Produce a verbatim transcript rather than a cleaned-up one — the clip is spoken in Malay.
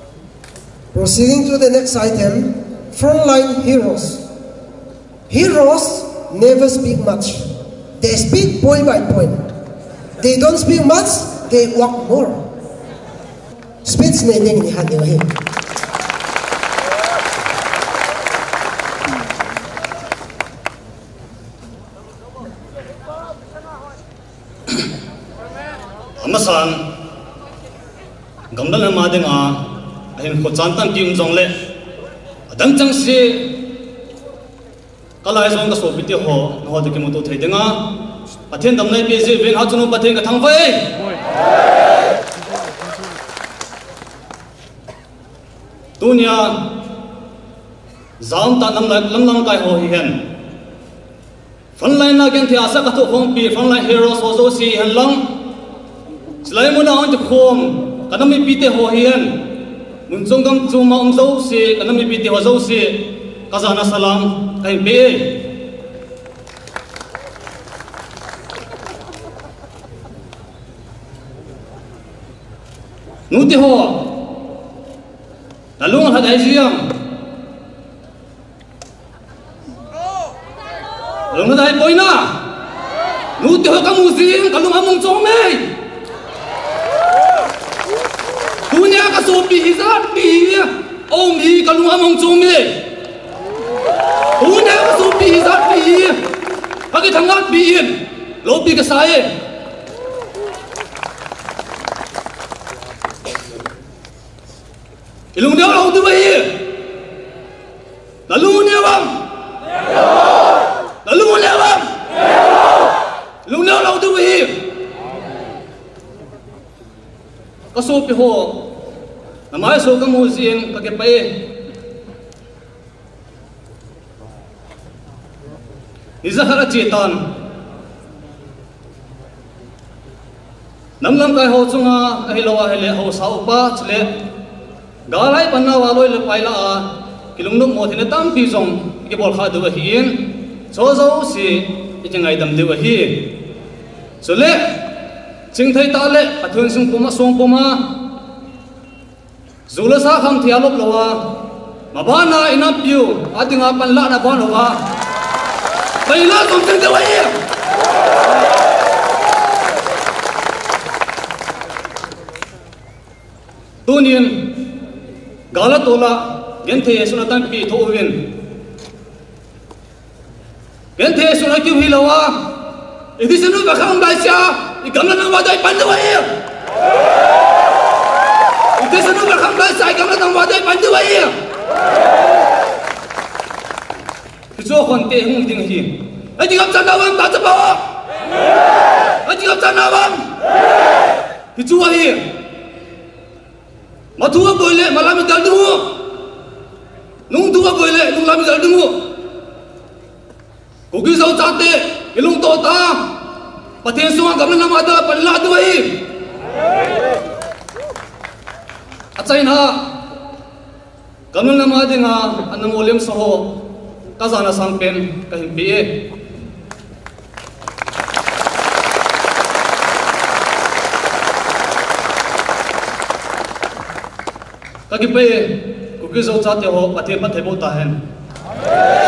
Proceeding to the next item, frontline heroes. Heroes never speak much. They speak point by point. They don't speak much, they walk more. Speech needing ni hati wahim. Amasan, gambar nama dengar, ahin ko cantan kium jong le, adang cang si, kalau esok ka sobiti ho, naho deki mutu thai dengar, pathen damnai pesi ben hachunu pathen ka thang fai. Dunia, zaun ta nam lam lam kai ho hihen. Frontline na gen thi asa ka thu khong pi frontline heroes ho zo si hen lang. Selain muna ang tukom, kanam ipite ho hiyan, muncung kam cuma um zo si, kanam ipite ho zo si, kazana salam kay be. Nuti ho, nalung haday siyang, nalung haday boy na, nuti ho kamusin, kalung among chomay. Dunia ka sopi hisat pi om hi kalung among chome dunia ka sopi hisat pi pagi thangat pi lopi ka sae ilung dia lau tu bayi lalu ni bang lalu ni bang ilung dia lau tu bayi kasopi ho namai so kamu sin pakai paye izahara cetan namlam kai ho chunga ahilawa hele ho saupa chle galai panna waloi le paila a kilungnuk mo thine tam pi jong ke bol kha dewa hin so zo si itingai dam dewa hi chole Cingthai tale athun sung puma song puma zulasa kham thialop lowa mabana inapiu atinga panla na bon lowa baila tum ting de wai tunin galatola gente sunatan pi thowin gente sunaki hilawa idi sunu bakham baisya ikamna nang wadai pandu wai ite sanu berkham bai sai ikamna nang wadai pandu wai ijo khonte hung ding hi aji gam chanawam ta chapa aji gam chanawam ijo hi mathuwa boile malami daldu nung duwa boile nung lami daldu kogi sau chate ilung to ta pathen sunga gamna namada panla duai achain ha gamna namade nga anamolem soho kazana sampen kahim pe kagi pe kugi zo chate ho pathe pathe bo ta hen